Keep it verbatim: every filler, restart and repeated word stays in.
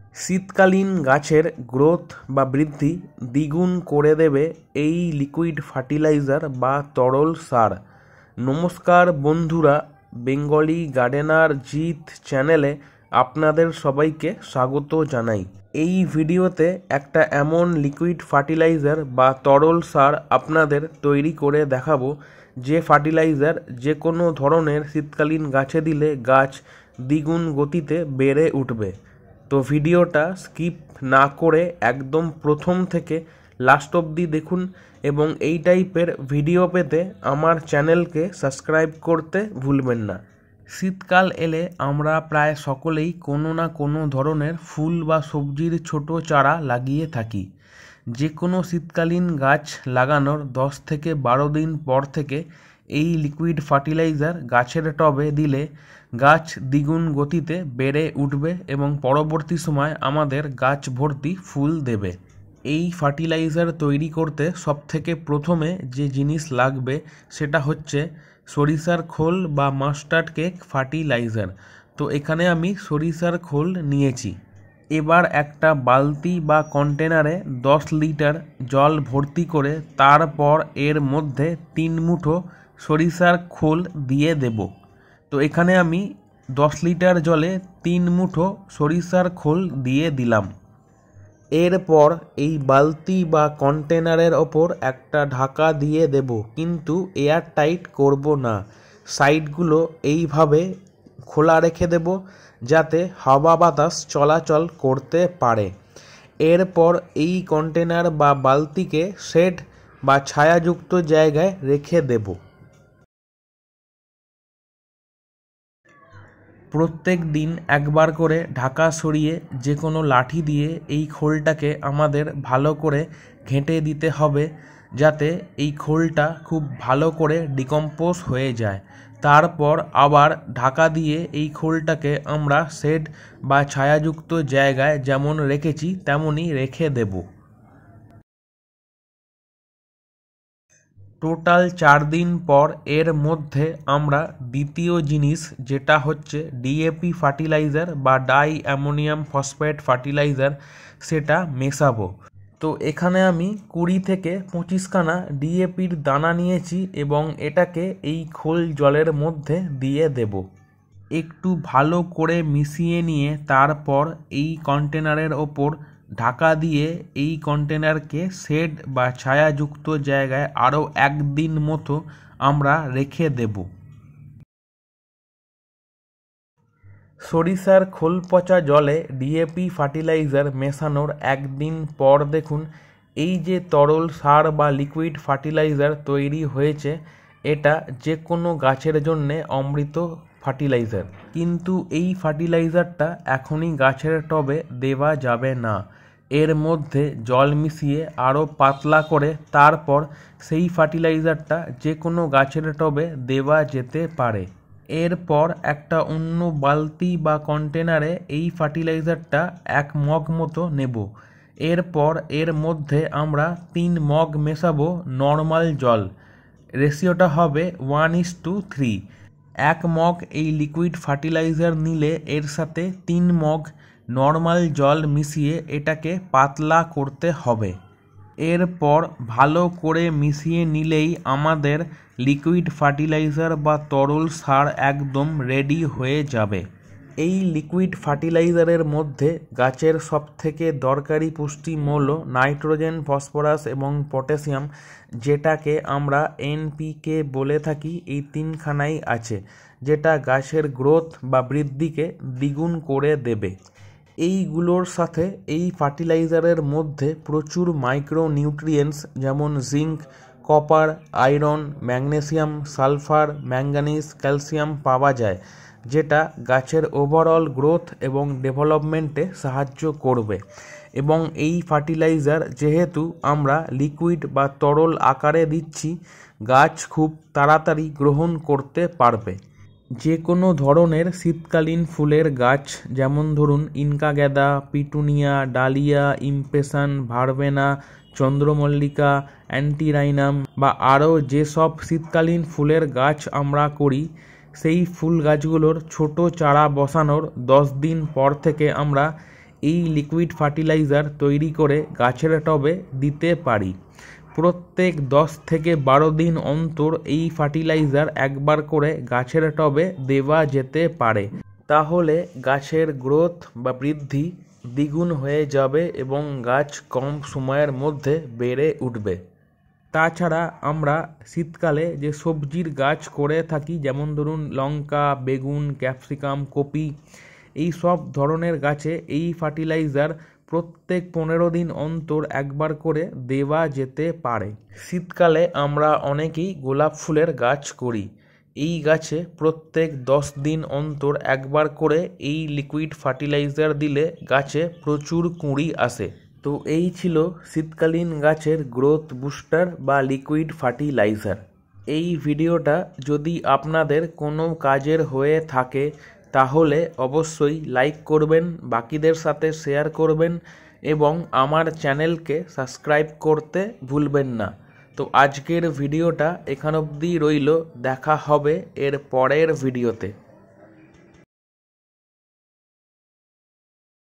শীতকালীন গাছের গ্রোথ বা বৃদ্ধি দ্বিগুণ করে দেবে এই লিকুইড ফার্টিলাইজার বা তরল সার। নমস্কার বন্ধুরা, বেঙ্গলি গার্ডেনার জিৎ চ্যানেলে আপনাদের সবাইকে স্বাগত জানাই। এই ভিডিওতে একটা এমন লিকুইড ফার্টিলাইজার বা তরল সার আপনাদের তৈরি করে দেখাবো, যে ফার্টিলাইজার যে কোনো ধরনের শীতকালীন গাছে দিলে গাছ দ্বিগুণ গতিতে বেড়ে উঠবে। তো ভিডিওটা স্কিপ না করে একদম প্রথম থেকে লাস্ট অবধি দেখুন এবং এই টাইপের ভিডিও পেতে আমার চ্যানেলকে সাবস্ক্রাইব করতে ভুলবেন না। শীতকাল এলে আমরা প্রায় সকলেই কোনো না কোনো ধরনের ফুল বা সবজির ছোট চারা লাগিয়ে থাকি। যে কোনো শীতকালীন গাছ লাগানোর দশ থেকে বারো দিন পর থেকে এই লিকুইড ফার্টিলাইজার গাছের টবে দিলে গাছ দ্বিগুণ গতিতে বেড়ে উঠবে এবং পরবর্তী সময় আমাদের গাছ ভর্তি ফুল দেবে। এই ফার্টিলাইজার তৈরি করতে সবথেকে প্রথমে যে জিনিস লাগবে সেটা হচ্ছে সরিষার খোল বা মাস্টার্ড কেক ফার্টিলাইজার। তো এখানে আমি সরিষার খোল নিয়েছি। এবার একটা বালতি বা কন্টেনারে দশ লিটার জল ভর্তি করে তারপর এর মধ্যে তিন মুঠো সরিষার খোল দিয়ে দেব। তো এখানে আমি দশ লিটার জলে তিন মুঠো সরিষার খোল দিয়ে দিলাম। এরপর এই বালতি বা কন্টেনারের ওপর একটা ঢাকা দিয়ে দেব, কিন্তু এয়ার টাইট করব না। সাইডগুলো এইভাবে খোলা রেখে দেব যাতে হাওয়া বাতাস চলাচল করতে পারে। এরপর এই কন্টেনার বা বালতিকে শেড বা ছায়াযুক্ত জায়গায় রেখে দেব। প্রত্যেক দিন একবার করে ঢাকা সরিয়ে যে কোনো লাঠি দিয়ে এই খোলটাকে আমাদের ভালো করে ঘেঁটে দিতে হবে, যাতে এই খোলটা খুব ভালো করে ডিকম্পোজ হয়ে যায়। তারপর আবার ঢাকা দিয়ে এই খোলটাকে আমরা শেড বা ছায়াযুক্ত জায়গায় যেমন রেখেছি তেমনই রেখে দেব। টোটাল চার দিন পর এর মধ্যে আমরা দ্বিতীয় জিনিস, যেটা হচ্ছে ডিএপি ফার্টিলাইজার বা ডাই অ্যামোনিয়াম ফসফেট ফার্টিলাইজার, সেটা মেশাবো। তো এখানে আমি কুড়ি থেকে পঁচিশখানা ডিএপির দানা নিয়েছি এবং এটাকে এই খোল জলের মধ্যে দিয়ে দেব। একটু ভালো করে মিশিয়ে নিয়ে তারপর এই কন্টেনারের ওপর ঢাকা দিয়ে এই কন্টেনারকে শেড বা ছায়াযুক্ত জায়গায় আরও একদিন মতো আমরা রেখে দেব। সরিষার খোল পচা জলে ডিএপি ফার্টিলাইজার মেশানোর একদিন পর দেখুন এই যে তরল সার বা লিকুইড ফার্টিলাইজার তৈরি হয়েছে, এটা যে কোনো গাছের জন্যে অমৃত ফার্টিলাইজার। কিন্তু এই ফার্টিলাইজারটা এখনই গাছের টবে দেওয়া যাবে না। এর মধ্যে জল মিশিয়ে আরও পাতলা করে তারপর সেই ফার্টিলাইজারটা যে কোনো গাছের টবে দেওয়া যেতে পারে। এরপর একটা অন্য বালতি বা কন্টেনারে এই ফার্টিলাইজারটা এক মগ মতো নেব। এরপর এর মধ্যে আমরা তিন মগ মেশাবো নর্মাল জল। রেশিওটা হবে ওয়ান ইস টু থ্রি। এক মগ এই লিকুইড ফার্টিলাইজার নিলে এর সাথে তিন মগ নর্মাল জল মিশিয়ে এটাকে পাতলা করতে হবে। এরপর ভালো করে মিশিয়ে নিলেই আমাদের লিকুইড ফার্টিলাইজার বা তরল সার একদম রেডি হয়ে যাবে। এই লিকুইড ফার্টিলাইজারের মধ্যে গাছের সবথেকে দরকারি পুষ্টি মৌল নাইট্রোজেন, ফসফরাস এবং পটাশিয়াম, যেটাকে আমরা এনপিকে বলে থাকি, এই তিনখানাই আছে, যেটা গাছের গ্রোথ বা বৃদ্ধিকে দ্বিগুণ করে দেবে। এইগুলোর সাথে এই ফার্টিলাইজারের মধ্যে প্রচুর মাইক্রো নিউট্রিয়েন্টস যেমন zinc, copper, iron, magnesium, sulphur, manganese, calcium পাওয়া যায়, যেটা গাছের ওভারঅল গ্রোথ এবং ডেভেলপমেন্টে সাহায্য করবে। এবং এই ফার্টিলাইজার যেহেতু আমরা লিকুইড বা তরল আকারে দিচ্ছি, গাছ খুব তাড়াতাড়ি গ্রহণ করতে পারবে। যে কোনো ধরনের শীতকালীন ফুলের গাছ, যেমন ধরুন ইনকা গ্যাদা, পিটুনিয়া, ডালিয়া, ইমপেশন, ভারবেনা, চন্দ্রমল্লিকা, অ্যান্টিরাইনাম বা আরও যেসব শীতকালীন ফুলের গাছ আমরা করি, সেই ফুল গাছগুলোর ছোট চারা বসানোর দশ দিন পর থেকে আমরা এই লিকুইড ফার্টিলাইজার তৈরি করে গাছের টবে দিতে পারি। প্রত্যেক দশ থেকে বারো দিন অন্তর এই ফার্টিলাইজার একবার করে গাছের টবে দেওয়া যেতে পারে। তাহলে গাছের গ্রোথ বা বৃদ্ধি দ্বিগুণ হয়ে যাবে এবং গাছ কম সময়ের মধ্যে বেড়ে উঠবে। তাছাড়া আমরা শীতকালে যে সবজির গাছ করে থাকি, যেমন ধরুন লঙ্কা, বেগুন, ক্যাপসিকাম, কপি, এই সব ধরনের গাছে এই ফার্টিলাইজার প্রত্যেক পনেরো দিন অন্তর একবার করে দেওয়া যেতে পারে। শীতকালে আমরা অনেকেই গোলাপ ফুলের গাছ করি। এই গাছে প্রত্যেক দশ দিন অন্তর একবার করে এই লিকুইড ফার্টিলাইজার দিলে গাছে প্রচুর কুঁড়ি আসে। তো এই ছিল শীতকালীন গাছের গ্রোথ বুস্টার বা লিকুইড ফার্টিলাইজার। এই ভিডিওটা যদি আপনাদের কোনো কাজের হয়ে থাকে তাহলে অবশ্যই লাইক করবেন, বাকিদের সাথে শেয়ার করবেন এবং আমার চ্যানেলকে সাবস্ক্রাইব করতে ভুলবেন না। তো আজকের ভিডিওটা এখান অবধি রইল, দেখা হবে এর পরের ভিডিওতে।